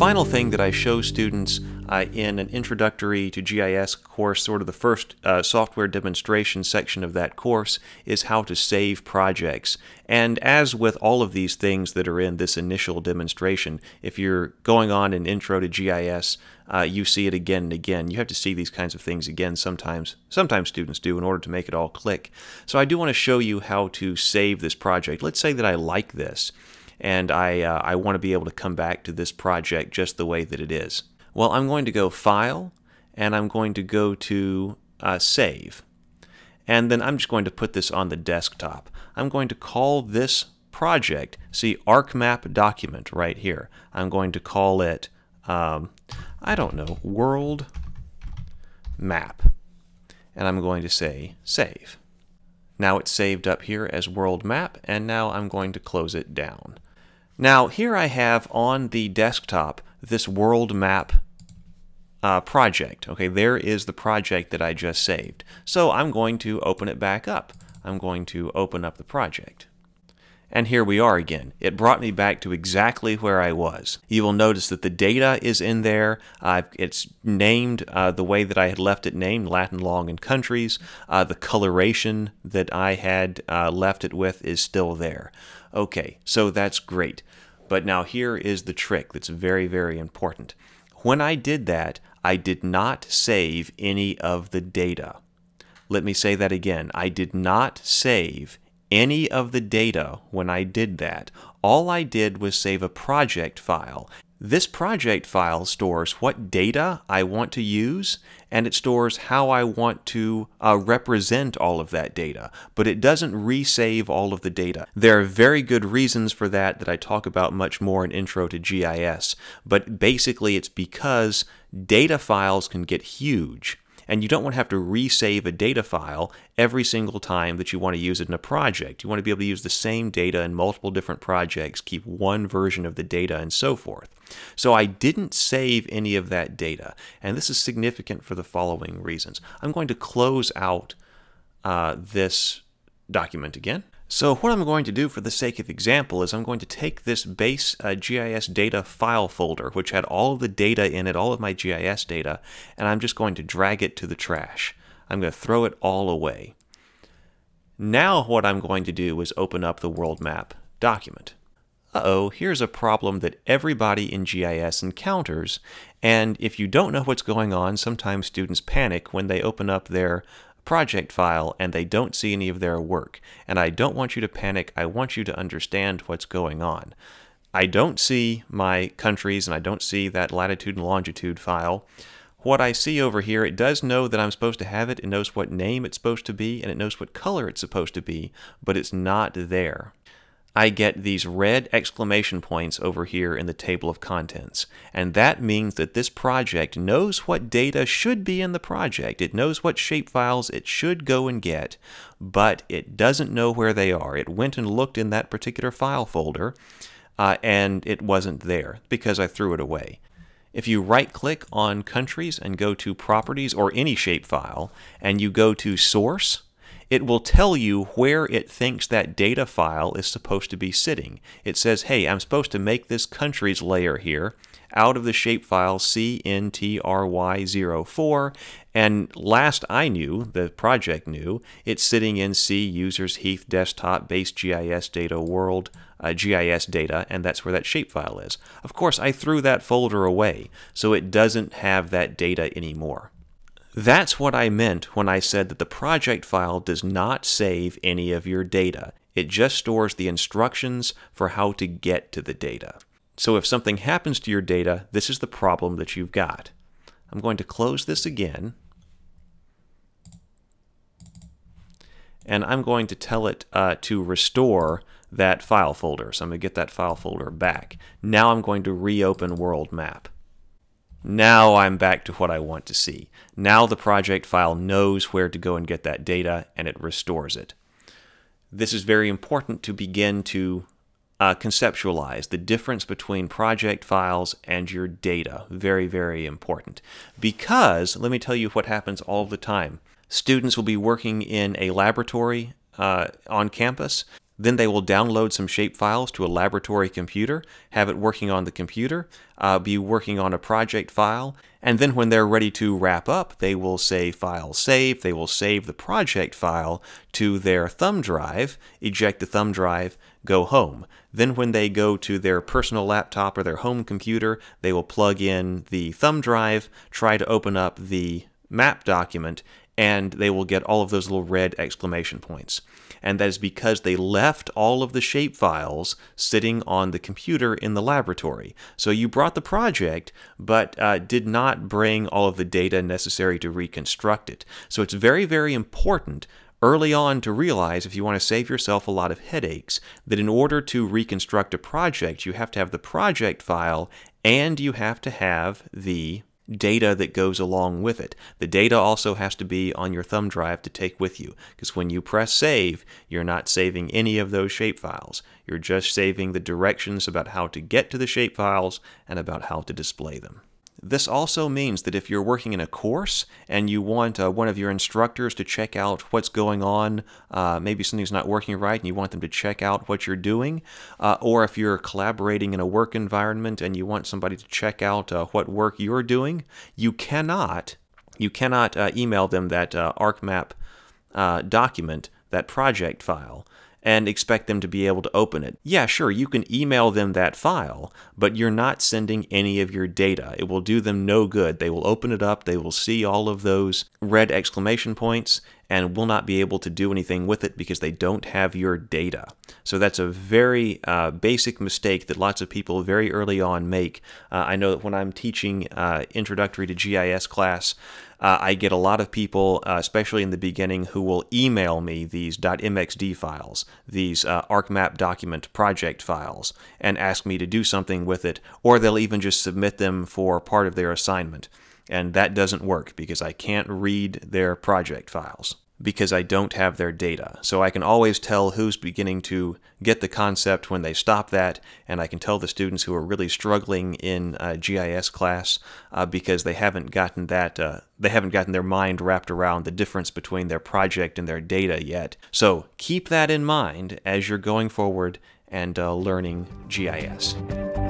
final thing that I show students in an Introductory to GIS course, sort of the first software demonstration section of that course, is how to save projects. And as with all of these things that are in this initial demonstration, if you're going on an Intro to GIS, you see it again and again. You have to see these kinds of things again sometimes. Sometimes students do in order to make it all click. So I do want to show you how to save this project. Let's say that I like this, and I want to be able to come back to this project just the way that it is. Well, I'm going to go File, and I'm going to go to Save. And then I'm just going to put this on the desktop. I'm going to call this project, see, ArcMap document right here. I'm going to call it, I don't know, World Map. And I'm going to say Save. Now it's saved up here as World Map, and now I'm going to close it down. Now here I have on the desktop this World Map project. Okay, there is the project that I just saved. So I'm going to open it back up. I'm going to open up the project. And here we are again. It brought me back to exactly where I was. You will notice that the data is in there. It's named the way that I had left it named, Latin, long, and countries. The coloration that I had left it with is still there. Okay, so that's great. But now here is the trick that's very, very important. When I did that, I did not save any of the data. Let me say that again. I did not save any of the data when I did that. All I did was save a project file. This project file stores what data I want to use, and it stores how I want to represent all of that data, but it doesn't resave all of the data. There are very good reasons for that I talk about much more in Intro to GIS, but basically it's because data files can get huge. And you don't want to have to resave a data file every single time that you want to use it in a project. You want to be able to use the same data in multiple different projects, keep one version of the data, and so forth. So I didn't save any of that data, and this is significant for the following reasons. I'm going to close out this document again. So what I'm going to do for the sake of example is I'm going to take this base GIS data file folder, which had all of the data in it, all of my GIS data, and I'm just going to drag it to the trash. I'm going to throw it all away. Now what I'm going to do is open up the world map document. Uh-oh, here's a problem that everybody in GIS encounters, and if you don't know what's going on, sometimes students panic when they open up their project file and they don't see any of their work. And I don't want you to panic. I want you to understand what's going on. I don't see my countries, and I don't see that latitude and longitude file. What I see over here, it does know that I'm supposed to have it. It knows what name it's supposed to be, and it knows what color it's supposed to be, but it's not there. I get these red exclamation points over here in the table of contents. And that means that this project knows what data should be in the project. It knows what shapefiles it should go and get, but it doesn't know where they are. It went and looked in that particular file folder, and it wasn't there because I threw it away. If you right-click on Countries and go to Properties or any shapefile, and you go to Source, it will tell you where it thinks that data file is supposed to be sitting. It says, hey, I'm supposed to make this countries layer here out of the shapefile CNTRY04, and last I knew, the project knew, it's sitting in C users Heath desktop base GIS data world GIS data, and that's where that shapefile is. Of course, I threw that folder away, so it doesn't have that data anymore. That's what I meant when I said that the project file does not save any of your data. It just stores the instructions for how to get to the data. So if something happens to your data, this is the problem that you've got. I'm going to close this again, and I'm going to tell it to restore that file folder. So I'm going to get that file folder back. Now I'm going to reopen World Map. Now I'm back to what I want to see. Now the project file knows where to go and get that data, and it restores it. This is very important to begin to conceptualize the difference between project files and your data. Very, very important. Because, let me tell you what happens all the time. Students will be working in a laboratory on campus. Then they will download some shapefiles to a laboratory computer, have it working on the computer, be working on a project file, and then when they're ready to wrap up, they will say File Save. They will save the project file to their thumb drive, eject the thumb drive, go home. Then when they go to their personal laptop or their home computer, they will plug in the thumb drive, try to open up the map document, and they will get all of those little red exclamation points. And that is because they left all of the shape files sitting on the computer in the laboratory. So you brought the project, but did not bring all of the data necessary to reconstruct it. So it's very, very important early on to realize, if you want to save yourself a lot of headaches, that in order to reconstruct a project, you have to have the project file and you have to have the data that goes along with it. The data also has to be on your thumb drive to take with you, because when you press save, you're not saving any of those shapefiles. You're just saving the directions about how to get to the shapefiles and about how to display them. This also means that if you're working in a course and you want one of your instructors to check out what's going on, maybe something's not working right and you want them to check out what you're doing, or if you're collaborating in a work environment and you want somebody to check out what work you're doing, you cannot email them that ArcMap document, that project file, and expect them to be able to open it. Yeah, sure, you can email them that file, but you're not sending any of your data. It will do them no good. They will open it up, they will see all of those red exclamation points, and will not be able to do anything with it because they don't have your data. So that's a very basic mistake that lots of people very early on make. I know that when I'm teaching Introductory to GIS class, I get a lot of people, especially in the beginning, who will email me these .mxd files, these ArcMap document project files, and ask me to do something with it, or they'll even just submit them for part of their assignment. And that doesn't work because I can't read their project files, because I don't have their data. So I can always tell who's beginning to get the concept when they stop that, and I can tell the students who are really struggling in GIS class because they haven't gotten their mind wrapped around the difference between their project and their data yet. So keep that in mind as you're going forward and learning GIS.